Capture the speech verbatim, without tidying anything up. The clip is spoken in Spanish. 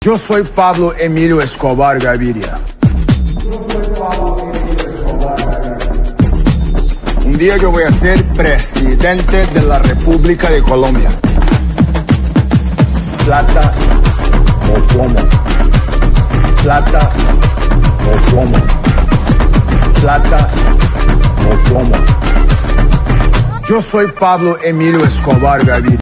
Yo soy Pablo Emilio Escobar Gaviria. Un día yo voy a ser presidente de la República de Colombia. Plata o plomo. Plata o plomo. Plata o plomo. Yo soy Pablo Emilio Escobar Gaviria.